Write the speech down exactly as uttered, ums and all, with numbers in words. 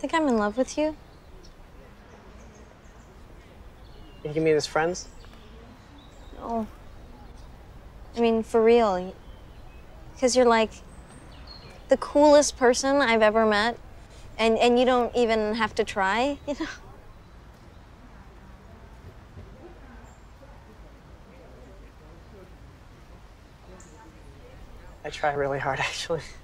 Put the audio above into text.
think I'm in love with you. Think you mean as friends? No. I mean, for real. Because you're like the coolest person I've ever met. And, and you don't even have to try, you know? I try really hard, actually.